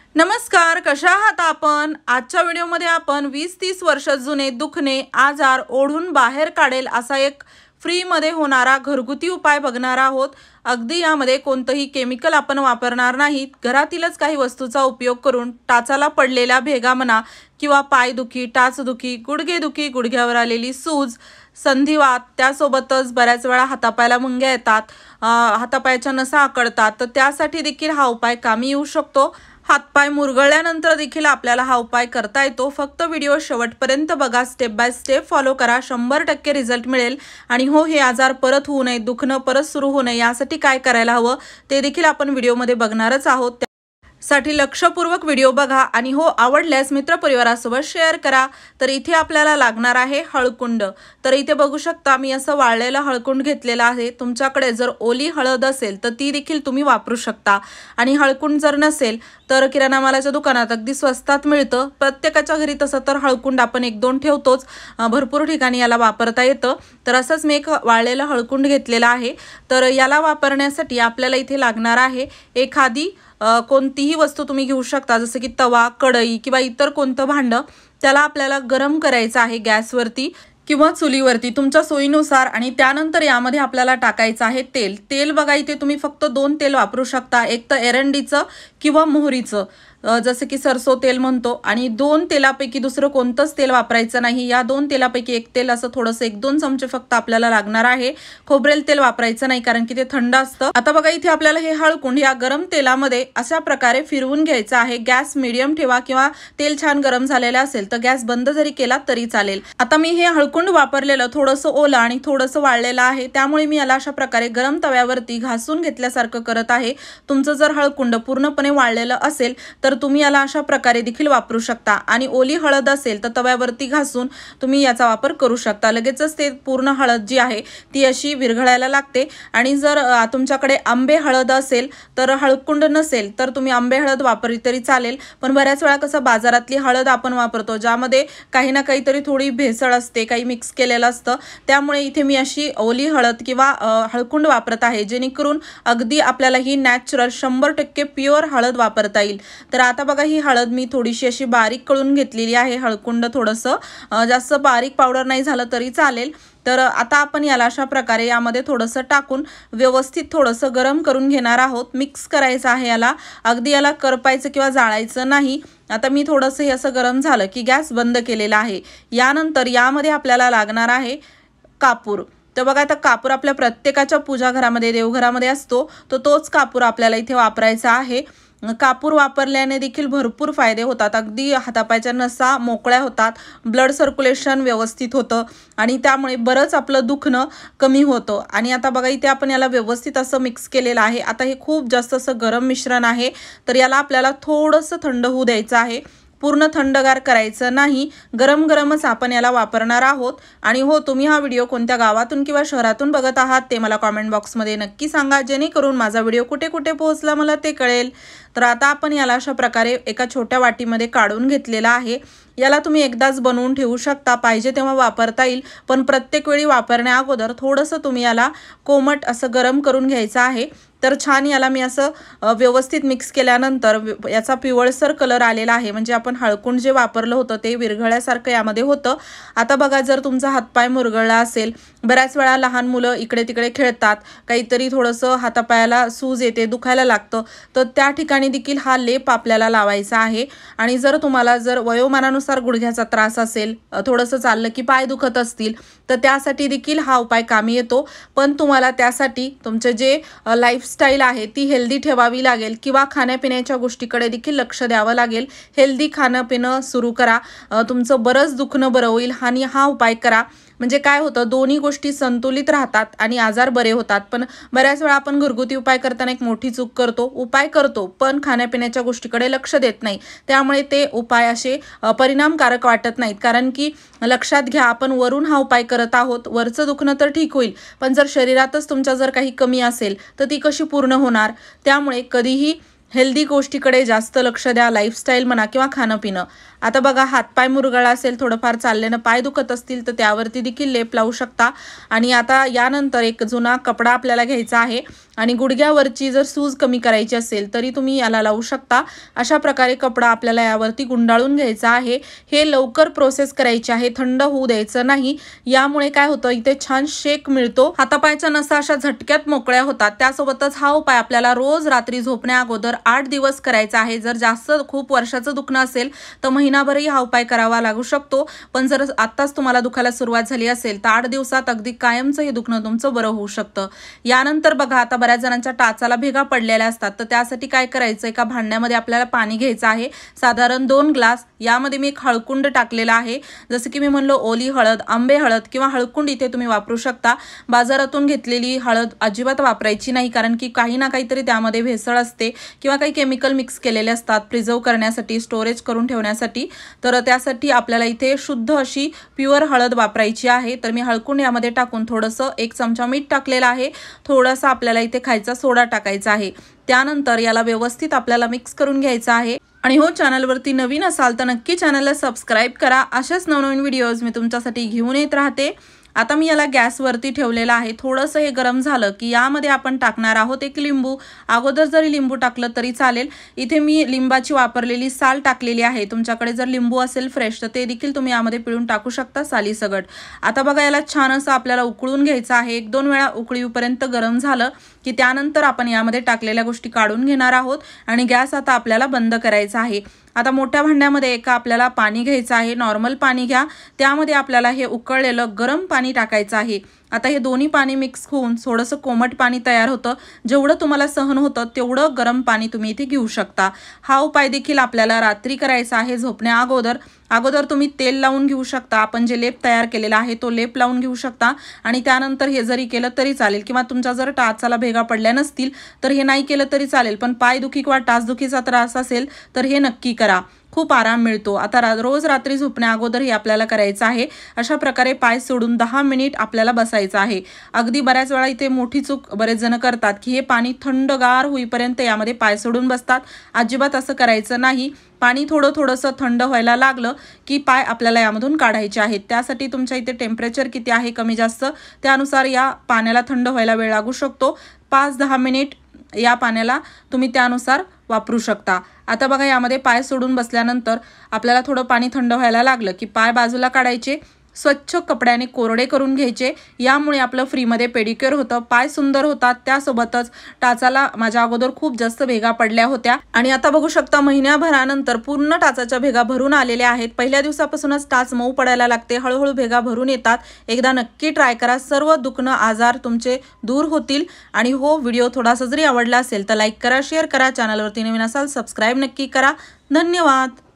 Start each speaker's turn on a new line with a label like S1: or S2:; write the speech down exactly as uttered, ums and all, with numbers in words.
S1: नमस्कार, कशा आहात आपण? आजच्या व्हिडिओमध्ये आपण वीस तीस वर्ष जुने दुखणे आजार ओढून बाहेर काढेल असा एक फ्रीमध्ये होणारा घरगुती उपाय बघणार आहोत। अगदी यामध्ये कोणतेही केमिकल आपण वापरणार नाहीत। घरातीलच काही वस्तूचा उपयोग करून टाचाला पडलेल्या भेगा म्हणा किंवा पायदुखी, टाचदुखी, गुडघेदुखी, गुडघ्यावर आलेली सूज, संधिवात, त्यासोबतच बऱ्याच वेळा हातापायाला मुंग्या येतात, हातापायाच्या नसा आकडतात, तर त्यासाठी देखील हा उपाय कामी येऊ शकतो। हातपाय मुरगळल्यानंतर देखील आपल्याला हा उपाय करता येतो। फक्त व्हिडिओ शेवटपर्यंत बघा, स्टेप बाय स्टेप फॉलो करा, शंभर टक्के रिझल्ट मिळेल। आणि हो, हे आजार परत होऊ नये, दुखणं परत सुरू होऊ नये यासाठी काय करायला हवं ते देखील आपण व्हिडिओमध्ये बघणारच आहोत। साठी लक्षपूर्वक व्हिडिओ बघा आणि हो, आवडल्यास मित्रपरिवारासोबत शेअर करा। तर इथे आपल्याला लागणार आहे हळकुंड। तर इथे बघू शकता मी असं वाळलेलं हळकुंड घेतलेलं आहे। तुमच्याकडे जर ओली हळद असेल तर ती देखील तुम्ही वापरू शकता आणि हळकुंड जर नसेल तर किराणा मालाच्या दुकानात अगदी स्वस्तात मिळतं। प्रत्येकाच्या घरी तसं तर हळकुंड आपण एक दोन ठेवतोच, भरपूर ठिकाणी याला वापरता येतं। तर असंच मी एक वाळलेलं हळकुंड घेतलेलं आहे। तर याला वापरण्यासाठी आपल्याला इथे लागणार आहे एखादी कोणतीही वस्तू तुम्ही घेऊ शकता, जसं की तवा, कढई किंवा इतर कोणतं भांडं। त्याला आपल्याला गरम करायचं आहे गॅसवरती किंवा चुलीवरती तुमच्या सोयीनुसार। आणि त्यानंतर यामध्ये आपल्याला टाकायचं आहे तेल। तेल बघा, इथे तुम्ही फक्त दोन तेल वापरू शकता, एक तर एरंडीचं किंवा मोहरीचं, जसं की सरसो तेल म्हणतो। आणि दोन तेलापैकी दुसरं कोणतंच तेल वापरायचं नाही। या दोन तेलापैकी एक तेल असं थोडंसं एक दोन चमचे फक्त आपल्याला लागणार आहे। खोबरेल तेल वापरायचं नाही कारण की ते थंड असतं। आता बघा, इथे आपल्याला हे हळकुंड या गरम तेलामध्ये अशा प्रकारे फिरवून घ्यायचं आहे। गॅस मीडियम ठेवा किंवा तेल छान गरम झालेलं असेल तर गॅस बंद जरी केला तरी चालेल। आता मी हे हळकुंड वापरलेलं थोडंसं ओलं आणि थोडंसं वाळलेलं आहे, त्यामुळे मी याला अशा प्रकारे गरम तव्यावरती घासून घेतल्यासारखं करत आहे। तुमचं जर हळकुंड पूर्णपणे वाळलेलं असेल तर तुम्ही याला अशा प्रकारे देखील वापरू शकता। आणि ओली हळद असेल तर तव्यावरती घासून तुम्ही याचा वापर करू शकता। लगेचच ते पूर्ण हळद जी आहे ती अशी विरघळायला लागते। आणि जर तुमच्याकडे आंबे हळद असेल तर हळकुंड नसेल तर तुम्ही आंबे हळद वापरली तरी चालेल। पण बऱ्याच वेळा कसं बाजारातली हळद आपण वापरतो ज्यामध्ये काही ना काहीतरी थोडी भेसळ असते, काही मिक्स केलेलं असतं, त्यामुळे इथे मी अशी ओली हळद किंवा हळकुंड वापरत आहे, जेणेकरून अगदी आपल्याला ही नॅचरल शंभर टक्के प्युअर हळद वापरता येईल। तर आता बघा, ही हळद मी थोडीशी अशी बारीक करून घेतलेली आहे। हळकुंड थोडंसं जास्त बारीक पावडर नाही झालं तरी चालेल। तर आता आपण याला अशा प्रकारे यामध्ये थोडंसं टाकून व्यवस्थित थोडंसं गरम करून घेणार आहोत। मिक्स करायचं आहे याला, अगदी याला करपायचं किंवा जाळायचं नाही। आता मी थोडंसं हे असं गरम झालं की गॅस बंद केलेला आहे। यानंतर यामध्ये आपल्याला लागणार आहे कापूर। तर बघा, आता कापूर आपल्या प्रत्येकाच्या पूजा घरामध्ये, देवघरामध्ये असतो, तर तोच कापूर आपल्याला इथे वापरायचा आहे। कापूर वापरल्याने देखील भरपूर फायदे होतात। अगदी हातापायच्या नसा मोकळ्या होतात, ब्लड सर्क्युलेशन व्यवस्थित होतं आणि त्यामुळे बरंच आपलं दुखणं कमी होतं। आणि आता बघा, इथे आपण याला व्यवस्थित असं मिक्स केलेलं आहे। आता हे खूप जास्त असं गरम मिश्रण आहे, तर याला आपल्याला थोडंसं थंड होऊ द्यायचं आहे। पूर्ण थंडगार करायचं नाही, गरम गरमच आपण याला वापरणार आहोत। आणि हो, तुम्ही हा व्हिडिओ कोणत्या गावातून किंवा शहरातून बघत आहात ते मला कॉमेंट बॉक्समध्ये नक्की सांगा, जेणेकरून माझा व्हिडिओ कुठे कुठे पोहोचला मला ते कळेल। तर आता आपण याला अशा प्रकारे एका छोट्या वाटीमध्ये काढून घेतलेला आहे। याला तुम्ही एकदाच बनवून ठेवू शकता, पाहिजे तेव्हा वापरता येईल, पण प्रत्येक वेळी वापरण्या अगोदर थोडंसं तुम्ही याला कोमट असं गरम करून घ्यायचं आहे। तर छान याला मी असं व्यवस्थित मिक्स केल्यानंतर याचा पिवळसर कलर आलेला आहे, म्हणजे आपण हळकुंड जे वापरलं होतं ते विरघळल्यासारखं यामध्ये होतं। आता बघा, जर तुमचा हातपाय मुरगळला असेल, बऱ्याच वेळा लहान मुलं इकडे तिकडे खेळतात, काहीतरी थोडंसं हातापायाला सूज येते, दुखायला लागतं, तर त्या ठिकाणी देखील हा लेप आपल्याला लावायचा आहे। आणि जर तुम्हाला जर वयोमानानुसार गुडघ्याचा त्रास असेल, थोडंसं चाललं की पाय दुखत असतील, तर त्यासाठी देखील हा उपाय कामी येतो। पण तुम्हाला त्यासाठी तुमचे जे लाईफस्टाईल आहे ती हेल्दी ठेवावी लागेल किंवा खाण्यापिण्याच्या गोष्टीकडे देखील लक्ष द्यावं लागेल। हेल्दी खाणं पिणं सुरू करा, तुमचं बरंच दुखणं बरं होईल। आणि हा उपाय करा, म्हणजे काय होतं, दोन्ही गोष्टी संतुलित राहतात आणि आजार बरे होतात। पण बऱ्याच वेळा आपण घरगुती उपाय करताना एक मोठी चूक करतो, उपाय करतो पण खाण्यापिण्याच्या गोष्टीकडे लक्ष देत नाही, त्यामुळे ते उपाय असे परिणामकारक वाटत नाहीत। कारण की लक्षात घ्या, आपण वरून हा उपाय करत आहोत, वरचं दुखणं तर ठीक होईल, पण जर शरीरातच तुमच्या जर काही कमी असेल तर ती कशी पूर्ण होणार। त्यामुळे कधीही हेल्दी गोष्टीकडे जास्त लक्ष द्या, लाईफस्टाईल म्हणा किंवा खाणं पिणं. आता बघा, हातपाय मुरगळा असेल, थोडंफार चालल्यानं पाय दुखत असतील तर त्यावरती देखील लेप लावू शकता. आणि आता यानंतर एक जुना कपडा आपल्याला घ्यायचा आहे आणि गुडघ्यावरची जर सूज कमी करायची असेल तरी तुम्ही याला लावू शकता. अशा प्रकारे कपडा आपल्याला यावरती गुंडाळून घ्यायचा आहे. हे लवकर प्रोसेस करायचे आहे, थंड होऊ द्यायचं नाही. यामुळे काय होतं, इथे छान शेक मिळतो, हातापायच्या नसा अशा झटक्यात मोकळ्या होतात. त्यासोबतच हा उपाय आपल्याला रोज रात्री झोपण्या अगोदर आठ दिवस करायचा आहे. जर जास्त खूप वर्षाचं दुखणं असेल तर महिनाभरही हा उपाय करावा लागू शकतो. पण जर आताच तुम्हाला दुखायला सुरुवात झाली असेल तर आठ दिवसात अगदी कायमचं हे दुखणं तुमचं बरं होऊ शकतं. यानंतर बघा, आता बऱ्याच जणांच्या टाचाला भेगा पडलेल्या असतात, तर त्यासाठी काय करायचं, एका भांड्यामध्ये आपल्याला पाणी घ्यायचं आहे, साधारण दोन ग्लास. यामध्ये मी एक हळकुंड टाकलेला आहे. जसं की मी म्हणलो, ओली हळद, आंबे हळद किंवा हळकुंड इथे तुम्ही वापरू शकता. बाजारातून घेतलेली हळद अजिबात वापरायची नाही, कारण की काही ना काहीतरी त्यामध्ये भेसळ असते किंवा काही केमिकल मिक्स केलेले असतात प्रिझर्व करण्यासाठी, स्टोरेज करून ठेवण्यासाठी. तर त्यासाठी आपल्याला इथे शुद्ध अशी प्युअर हळद वापरायची आहे. तर मी हळकुंड यामध्ये टाकून थोडंसं एक चमचा मीठ टाकलेलं आहे. थोडासा आपल्याला इथे खायचा सोडा टाकायचा आहे. त्यानंतर याला व्यवस्थित आपल्याला मिक्स करून घ्यायचं आहे. आणि हो, चॅनलवरती नवीन असाल तर नक्की चॅनलला सबस्क्राईब करा. अशाच नवनवीन व्हिडिओज मी तुमच्यासाठी घेऊन येत राहते. आता मी याला गॅसवरती ठेवलेलं आहे. थोडंसं हे गरम झालं की यामध्ये आपण टाकणार आहोत एक लिंबू. अगोदर जरी लिंबू टाकलं तरी चालेल. इथे मी लिंबाची वापरलेली साल टाकलेली आहे. तुमच्याकडे जर लिंबू असेल फ्रेश तर ते देखील तुम्ही यामध्ये पिळून टाकू शकता, साली सगट. आता बघा, याला छान असं आपल्याला उकळून घ्यायचं आहे. एक दोन वेळा उकळीपर्यंत गरम झालं की त्यानंतर आपण यामध्ये टाकलेल्या गोष्टी काढून घेणार आहोत आणि गॅस आता आपल्याला बंद करायचा आहे. आता मोठ्या भांड्यामध्ये एका आपल्याला पाणी घ्यायचं आहे, नॉर्मल पाणी घ्या. त्यामध्ये आपल्याला हे उकळलेलं गरम पाणी टाकायचं आहे. आता हे दोन्ही पाणी मिक्स होऊन थोडंसं कोमट पाणी तयार होतं. जेवढं तुम्हाला सहन होतं तेवढं गरम पाणी तुम्ही इथे घेऊ शकता. हा उपाय देखील आपल्याला रात्री करायचा आहे झोपण्या अगोदर. अगोदर तुम्ही तेल लावून घेऊ शकता, आपण जे लेप तयार केलेला आहे तो लेप लावून घेऊ शकता आणि त्यानंतर हे जरी केलं तरी चालेल. किंवा तुमच्या जर टाचाला भेगा पडल्या नसतील तर हे नाही केलं तरी चालेल. पण पायदुखी किंवा टाचदुखीचा त्रास असेल तर हे नक्की करा, खूप आराम मिळतो. आता रा रोज रात्री झोपण्या अगोदर हे आपल्याला करायचं आहे. अशा प्रकारे पाय सोडून दहा मिनिट आपल्याला बसायचं आहे. अगदी बऱ्याच वेळा इथे मोठी चूक बरेच जण करतात की हे पाणी थंडगार होईपर्यंत यामध्ये पाय सोडून बसतात. अजिबात असं करायचं नाही. पाणी थोडं थोडंसं थंड व्हायला लागलं की पाय आपल्याला यामधून काढायचे आहेत. त्यासाठी तुमच्या इथे टेम्परेचर किती आहे कमी जास्त त्यानुसार या पाण्याला थंड व्हायला वेळ लागू शकतो. पाच दहा मिनिट या पाण्याला तुम्ही त्यानुसार वापरू शकता. आता बघा, यामध्ये पाय सोडून बसल्यानंतर आपल्याला थोडं पाणी थंड व्हायला लागलं की पाय बाजूला काढायचे, स्वच्छ कपड्याने कोरडे करून घ्यायचे. यामुळे आपलं फ्रीमध्ये पेडिक्युअर होतं, पाय सुंदर होतात. त्यासोबतच टाचाला माझ्या अगोदर खूप जास्त भेगा पडल्या होत्या आणि आता बघू शकता महिन्याभरानंतर पूर्ण टाचाच्या भेगा भरून आलेल्या आहेत. पहिल्या दिवसापासूनच टाच मऊ पडायला लागते, हळूहळू भेगा भरून येतात. एकदा नक्की ट्राय करा, सर्व दुखणं आजार तुमचे दूर होतील. आणि हो, व्हिडिओ थोडासा जरी आवडला असेल तर लाईक करा, शेअर करा. चॅनलवरती नवीन असाल सबस्क्राईब नक्की करा. धन्यवाद.